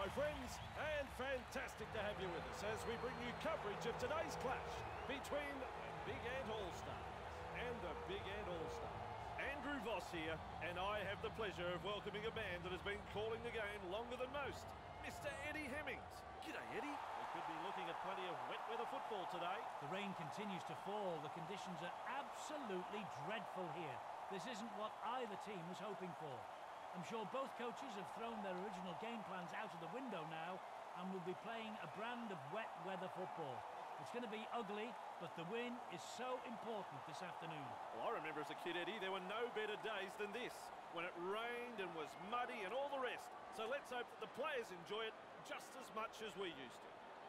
friends, and fantastic to have you with us as we bring you coverage of today's clash between the Big Ant All-Stars and the Big Ant All-Stars. Andrew Voss here, and I have the pleasure of welcoming a man that has been calling the game longer than most, Mr. Eddie Hemmings. G'day, Eddie. We could be looking at plenty of wet weather football today. The rain continues to fall. The conditions are absolutely dreadful here. This isn't what either team was hoping for. I'm sure both coaches have thrown their original game plans out of the window now and will be playing a brand of wet weather football. It's going to be ugly, but the win is so important this afternoon. Well, I remember as a kid, Eddie, there were no better days than this, when it rained and was muddy and all the rest. So let's hope that the players enjoy it just as much as we used to.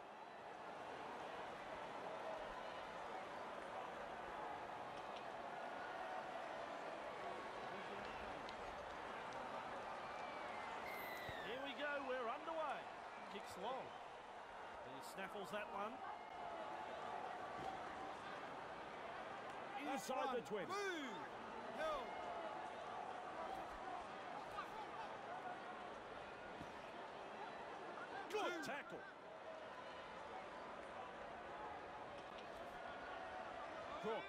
Here we go, we're underway. Kicks long. He snaffles that one. Inside the 20. Move! Help! Good tackle. Crook.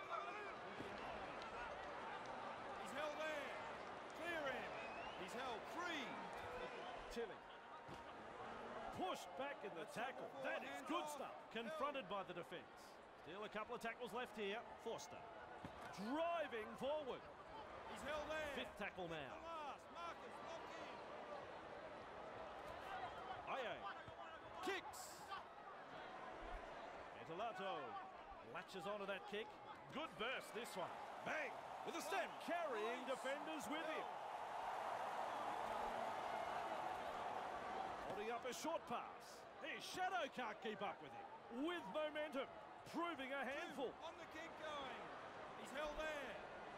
He's held there. Clear him. He's held free. Tilly. Pushed back in the tackle. That is good stuff. Confronted by the defence. Still a couple of tackles left here. Forster. Driving forward. He's held there. Fifth tackle now. Last. Marcus, lock in. Aye. Kicks. Entalato latches onto that kick. Good burst this one. Bang. With a step. Carrying defenders with him. Holding up a short pass. His shadow can't keep up with him. With momentum. Proving a handful. On the kick going. He's held there.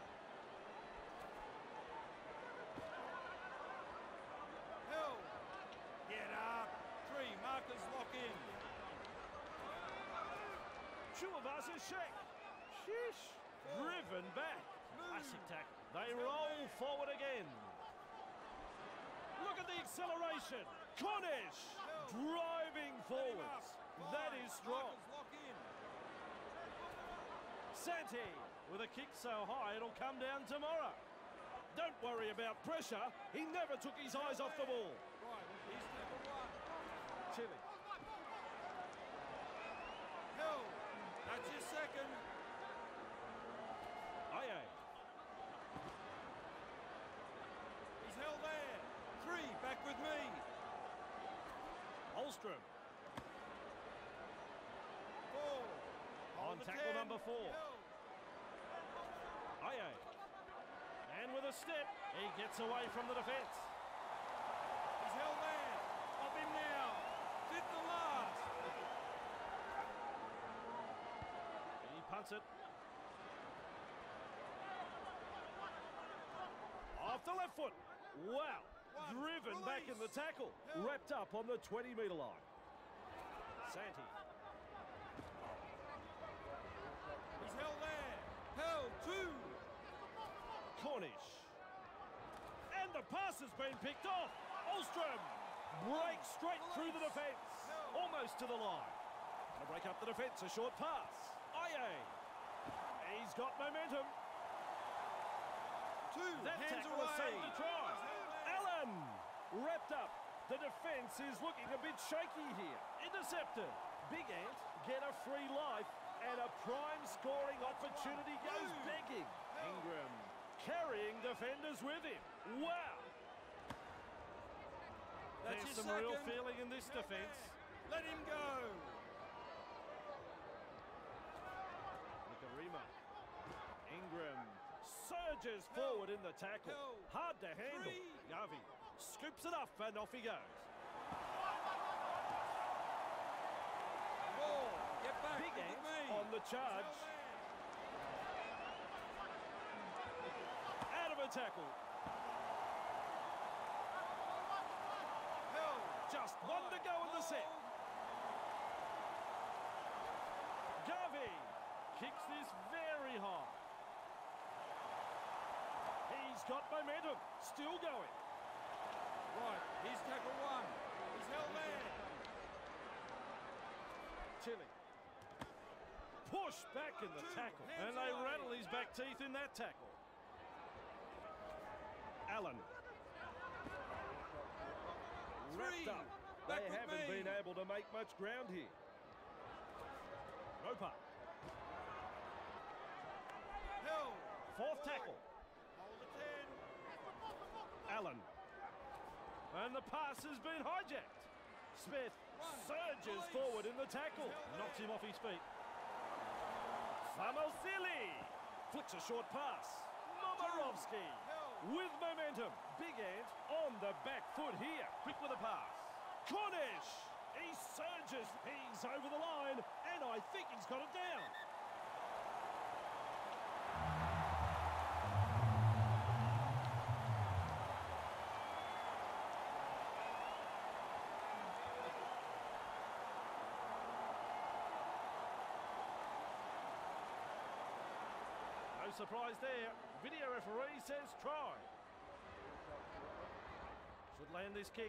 Held. Get up. 3. Marcus, lock in. Chulivasa Sheck. Sheesh. Driven back. Classic tackle. They roll forward again. Look at the acceleration. Cornish driving forwards. That is strong. Marcus, lock in. Santi with a kick so high it'll come down tomorrow. Don't worry about pressure. He never took his eyes off the ball. Right, he's tackle 1. Chili. Held. That's your second. Aye. He's held there. 3. Back with me. Holstrom. 4. On the tackle 10. number 4. Held. Aye. And with a step, he gets away from the defence. He's held there. Off him now. 5th and last. He punts it. Off the left foot. Wow. Driven back in the tackle. Wrapped up on the 20-metre line. Santi. He's held there. Held 2. Cornish. And the pass has been picked off. Holstrom breaks straight through the defence. Almost to the line. Going to break up the defence. A short pass. Aye. He's got momentum. 2. That Hands tackle has away. saved the try. Allen wrapped up. The defence is looking a bit shaky here. Intercepted. Big Ant get a free life and a prime scoring opportunity goes begging. Ingram carrying defenders with him. Wow. That's There's your some real second. feeling in this defence. Let him go. Nicarima. Ingram surges forward in the tackle. Hard to handle. Yavi scoops it up and off he goes. 4. Get back. Big Look at Ant me. on the charge. He's held there. Out of a tackle. Held. Just one to go in the set. Garvey kicks this very high. He's got momentum. Still going. Right, here's tackle 1. He's held there. Chile. Push back in the tackle. And they rattle his back teeth in that tackle. Allen. Wrapped up. They haven't been able to make much ground here. Roper. Held. Fourth tackle. Hold the 10. Allen. And the pass has been hijacked. Smith surges forward in the tackle. Knocks him off his feet. Famosili flicks a short pass. Momorovsky with momentum. Big Ant on the back foot here. Quick with a pass. Cornish. He surges. He's over the line. And I think he's got it down. No surprise there. Video referee says try. Should land this kick.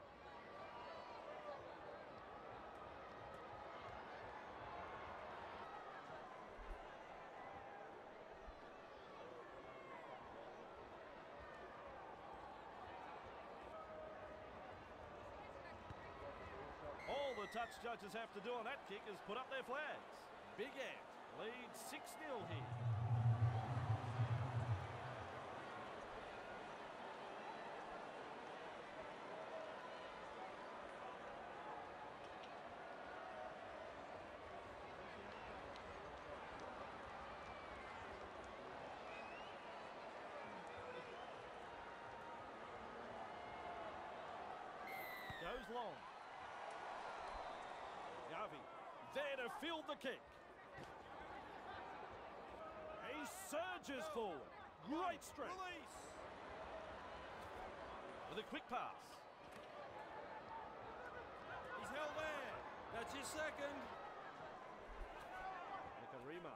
All the touch judges have to do on that kick is put up their flags. Big Ant leads 6-0 here. Goes long. Yavi there to field the kick. He surges forward. Great strength. Release. With a quick pass. He's held there. That's his second. Nikarima.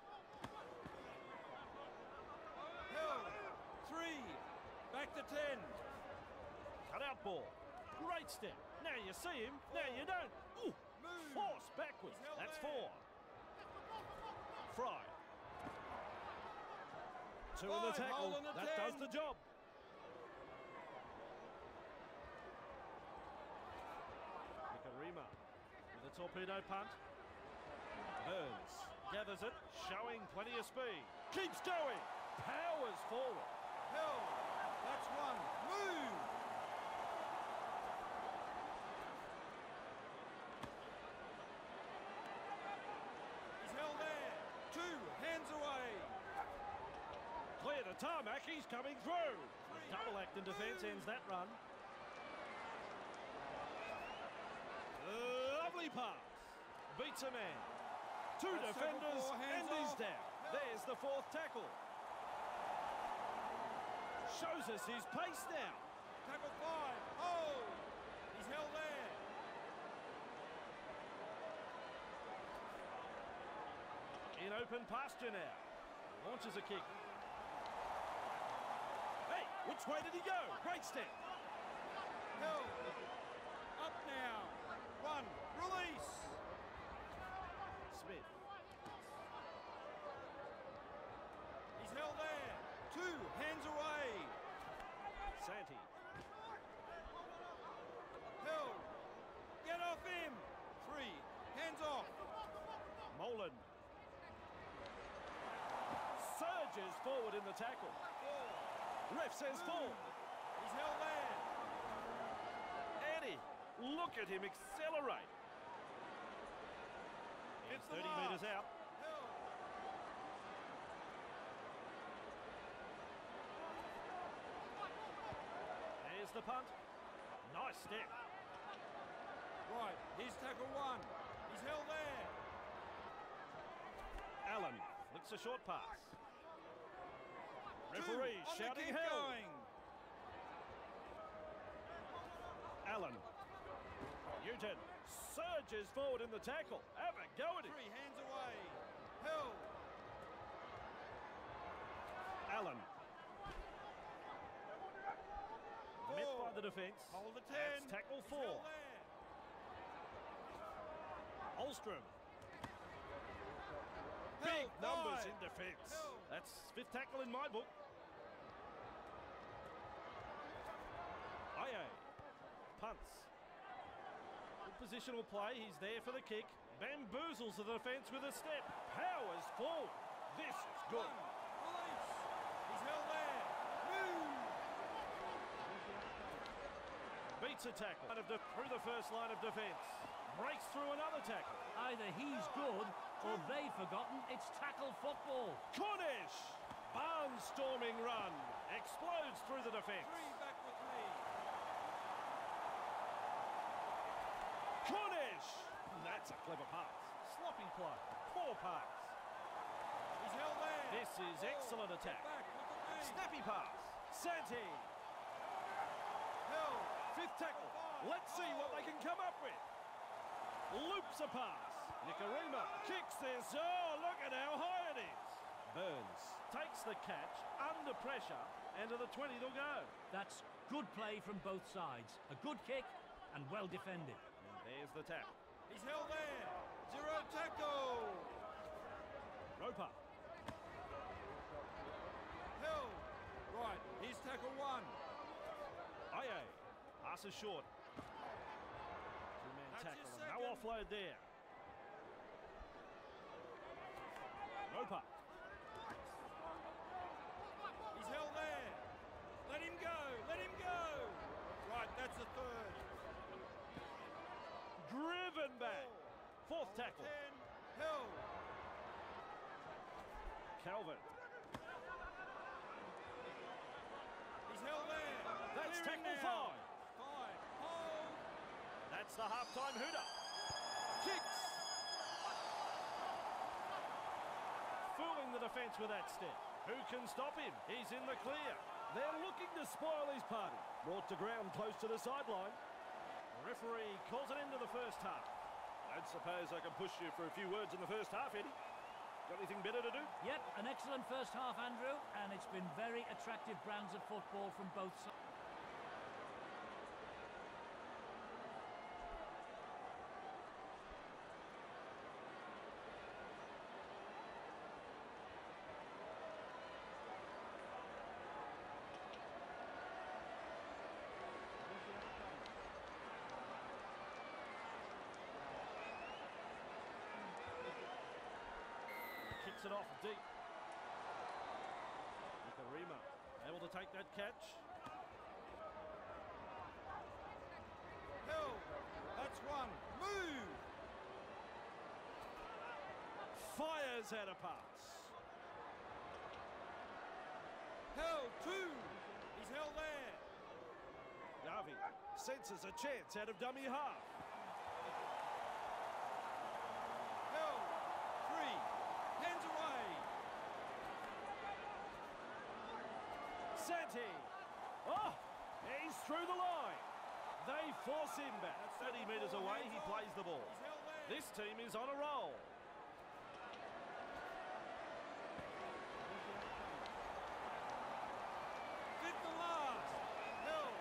Held. 3. Back to 10. Cut out ball. Great step. Now you see him. Now you don't. Ooh. Move. Force backwards. He's held That's there. 4. Fry. 2 in the Five, tackle. hole in the That 10. does the job. Nikarima with a torpedo punt. Burns gathers it, showing plenty of speed. Keeps going. Powers forward. Held. That's 1. Move. He's held there. 2. Hands away. Clear to tarmac. He's coming through. Double act in defence ends that run. Lovely pass. Beats a man. 2 That's defenders tackle 4, and hands he's off. down. There's the 4th tackle. Shows us his pace now. Tackle 5. Oh. He's held there. In open pasture now. Launches a kick. Hey, which way did he go? Great step. Held. Up now. 1. Release. Smith. He's held there. 2. Hands away. Santi. Held. Get off him. 3. Hands off. Molan. Surges forward in the tackle. 4. Ref says full. He's held there. Eddie, look at him accelerate. He's It's the 30 last. metres out. Held. There's the punt. Nice step. Right. Here's tackle 1. He's held there. Allen flicks a short pass. 2. Referee On the shouting kick hell. going. Allen. Newton surges forward in the tackle. Have a go at 3. him. Hands away. Held. Allen. Met 4. by the defence. Hold the 10. That's tackle He's 4. held there. Holstrom. Held Big numbers wide. in defence. Held. That's fifth tackle in my book. Aye. Punts. Good positional play. He's there for the kick. Bamboozles the defence with a step. Powers forward. This is good. Release. He's held there. Move. Beats a tackle. Through the first line of defence. Breaks through another tackle. Either he's good or they've forgotten it's tackle football. Cornish. Barnstorming run. Explodes through the defence. 3 back with me. Cornish. That's a clever pass. Sloppy play. Poor pass. He's held there. This is excellent attack. Back, look at me. Snappy pass. Santi. Held. Fifth tackle. Let's see what they can come up with. Loops a pass. Nicarima kicks this. Oh, look at how high it is. Burns takes the catch under pressure, and to the 20 they'll go. That's good play from both sides. A good kick and well defended. And there's the tackle. He's held there. 0 tackle. Roper. Held. Right, here's tackle 1. Aye. Passes short. Two-man That's tackle. your And no second. offload there. Roper. He's held there. Let him go. Let him go. Right, that's the 3rd. Driven back. Fourth tackle. 10. Held. Calvin. He's held there. That's Clearing tackle now. 5. 5. Hold. That's the half-time hooter. Kicks. Fooling the defence with that step. Who can stop him? He's in the clear. They're looking to spoil his party. Brought to ground close to the sideline. The referee calls an end to the first half. I don't suppose I can push you for a few words in the first half, Eddie. Got anything better to do? Yep, an excellent first half, Andrew, and it's been very attractive brands of football from both sides. Kicks it off deep. Nicarima able to take that catch. Held. That's 1. Move. Fires out a pass. Held. 2. He's held there. Garvey senses a chance out of dummy half. Held. 3. Hands away. Santi. Oh, he's through the line. They force him back. 30 metres away, he plays the ball. He's held there. This team is on a roll. Did the last. Held.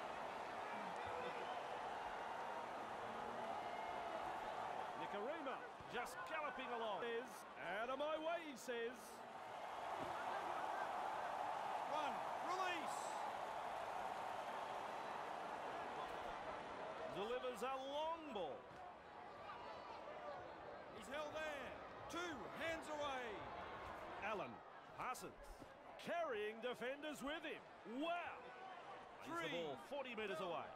Nicarima just galloping along. Says, out of my way, he says. 1. Release. Delivers a long ball. He's held there. 2. Hands away. Allen passes. Carrying defenders with him. Wow. Plays the 3. ball 40 metres away.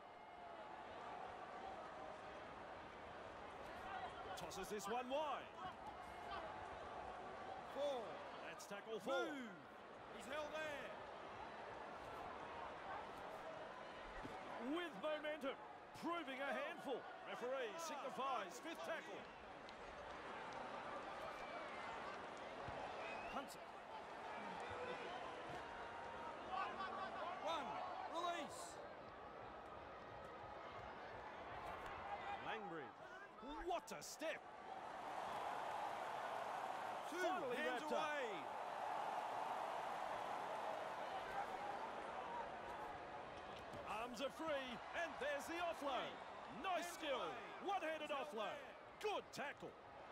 Tosses this one wide. 4. That's tackle 4. Move. He's held there. With momentum. Proving a handful. Referee signifies fifth tackle. Punts it. 1. Release. Langbridge. What a step. 2. Finally Hands wrapped up. away. Arms are free, and there's the offload. Nice Hands skill. away. One-handed Still offload. there. Good tackle.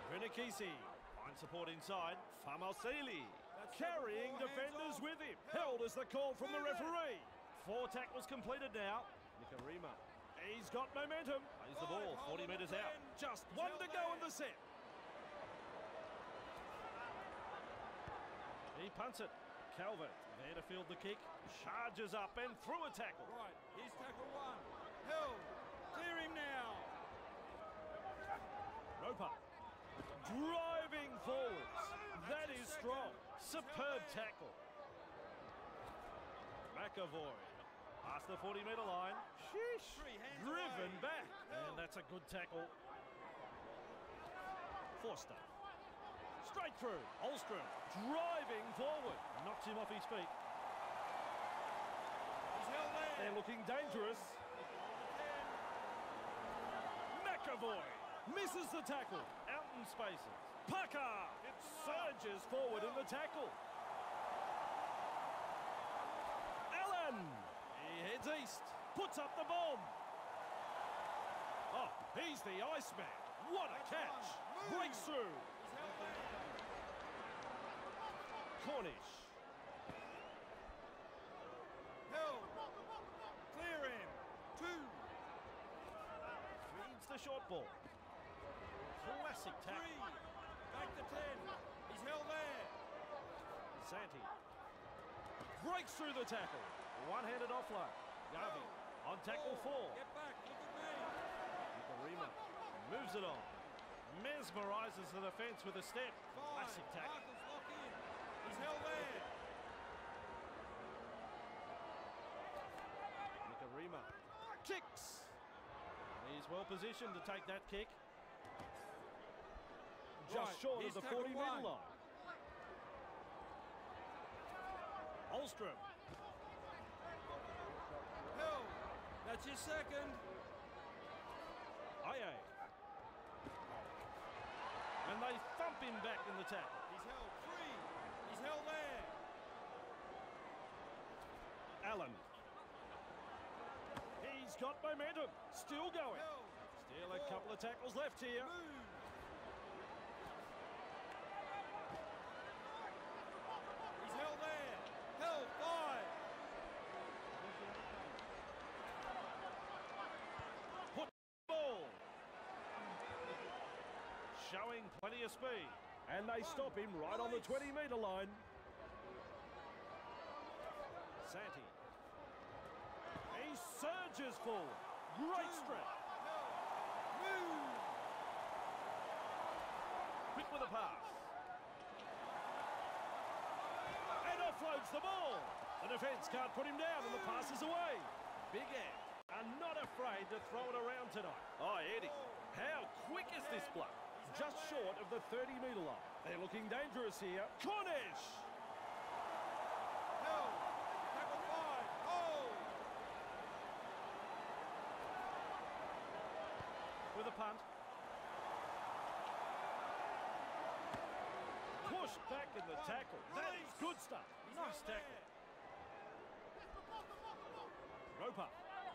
Vinikisi finds support inside. Famalsili carrying defenders with him. Held as the call from the referee. 4 tackles completed now. Nikarima. He's got momentum. Plays the ball 40 metres out. Just 1 to go in the set. He punts it. Calvert there to field the kick. Charges up and through a tackle. Right, here's tackle 1. Hill, clear him now. Roper. Driving forwards. That is strong. Superb tackle. McAvoy. Past the 40-metre line. Sheesh. Driven back. And that's a good tackle. Forster. Straight through. Holstrom driving forward. Knocks him off his feet. He's held there. They're looking dangerous. McAvoy misses the tackle. Out in spaces. Pucker. It surges forward in the tackle. Allen. He heads east. Puts up the bomb. Oh, he's the Iceman. What a catch. Breaks through. He's held there. Cornish. Hill, clear him. 2. Feeds the short ball. Classic 3. tackle. Back to 10. He's held there. Santi. Breaks through the tackle. One-handed offload. Garvey on tackle 4. Get back, look at me. Nikarima moves it on. Mesmerises the defence with a step. 5. Classic tackle. Marcus, lock in. He's held there. Nikarima kicks. He's well positioned to take that kick. Just Right, short of here's the tackle 40-metre 1. line. Holstrom. Hill, that's your second. Aye. And they thump him back in the tackle. He's held. 3. He's held there. Allen. He's got momentum. Still going. Hill, Still a couple of tackles left here. move. He's held there. Hill, 5. Put ball. Showing plenty of speed. And they stop him right on the 20-metre line. Santi. He surges forward. Great strength. Move. Quick with a pass. And offloads the ball. The defence can't put him down and the pass is away. Big Ant are not afraid to throw it around tonight. Oh, Eddie, how quick is this bloke? Just short of the 30-metre line. They're looking dangerous here. Cornish! Hill, tackle 5. Hold. With a punt. Pushed back in the tackle. That is good stuff. Nice tackle. Roper.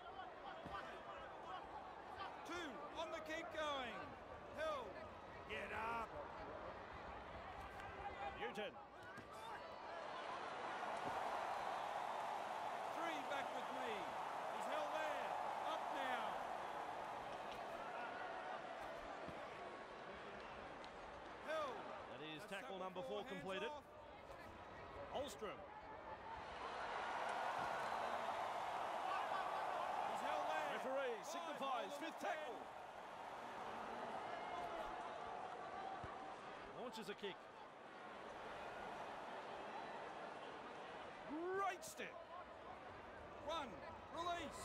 2. On the keep going. Hill, get up. Newton. 3. Back with me. He's held there. Up now. Hill. That is That's tackle number 4 hands completed. off. Holstrom. He's held there. Referee 5, signifies hold on 5th to 10. tackle. Launches a kick. Great step. Run. Release.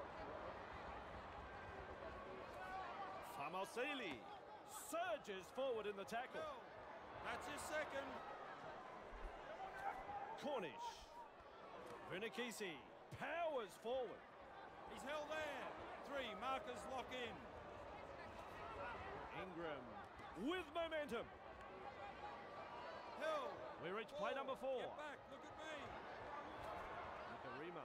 Famalsili surges forward in the tackle. Hill. That's his second. Cornish. Vinikisi powers forward. He's held there. 3. Markers lock in. Ingram with momentum. Hill. We reach play number 4. Get back. Look at me. Nikarima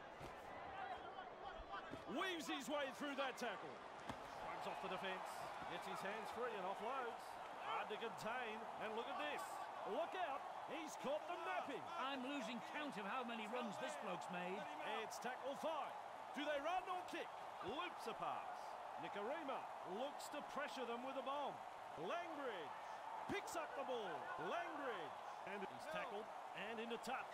weaves his way through that tackle. Shrugs off the defence. Gets his hands free and offloads. Hard to contain. And look at this. Look out. He's caught them napping. I'm losing count of how many runs this bloke's made. It's tackle 5. Do they run or kick? Loops a pass. Nicarima looks to pressure them with a bomb. Langridge picks up the ball. Langridge. And he's tackled and into touch.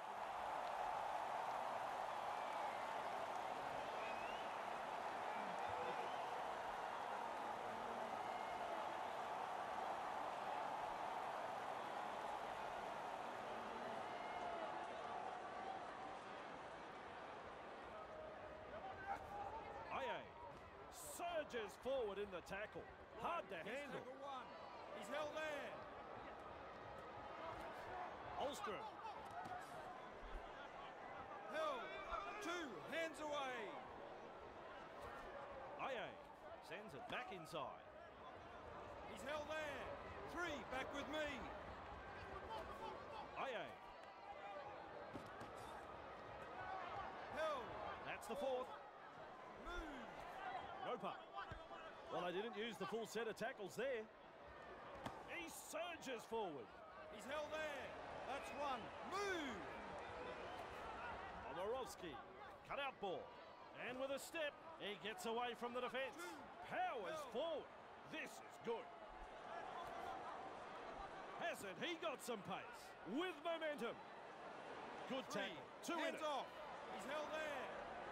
Surges forward in the tackle. Hard to handle. Tackle 1. He's held there. Holstrom. Held. 2. Hands away. Aye. Sends it back inside. He's held there. 3. Back with me. Aye. Held. That's the 4th. Move. Roper. Well, they didn't use the full set of tackles there. He surges forward. He's held there. That's 1. Move. Omorovsky. Cut out ball. And with a step, he gets away from the defence. Powers forward. This is good. Hasn't he got some pace? With momentum. Good 3. tackle. 2 in Hands it. off. He's held there.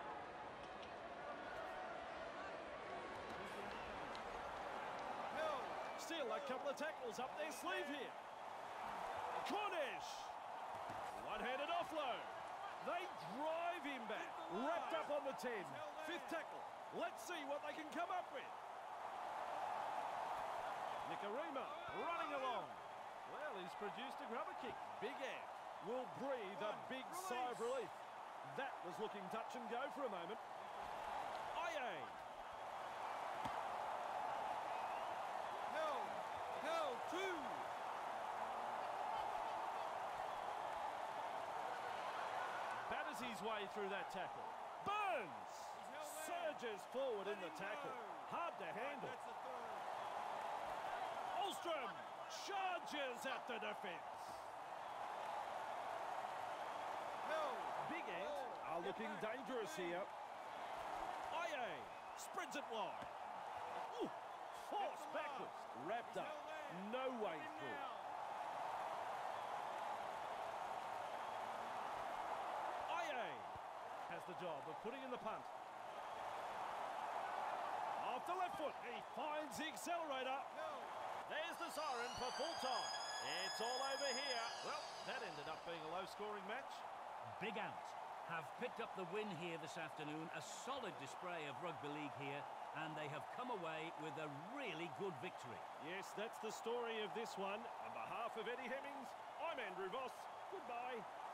Still a couple of tackles up their sleeve here. Cornish. One-handed offload. They drive him back. Wrapped up on the 10. 5th tackle. Let's see what they can come up with. Nicarima running along. Well, he's produced a grubber kick. Big Ant will breathe a big sigh of relief. That was looking touch and go for a moment. Aye. Held 2. Batters his way through that tackle. Burns surges forward in the tackle. Hard to handle. That's the 3rd. Holstrom charges at the defence. Held. Big Ant are looking dangerous here. Aye spreads it wide. Ooh, forced backwards. Wrapped up. No way through. Aye has the job of putting in the punt. Off the left foot. He finds the accelerator. There's the siren for full time. It's all over here. Well, that ended up being a low-scoring match. Big Ant have picked up the win here this afternoon. A solid display of rugby league here, and they have come away with a really good victory. Yes, that's the story of this one. On behalf of Eddie Hemmings, I'm Andrew Voss. Goodbye.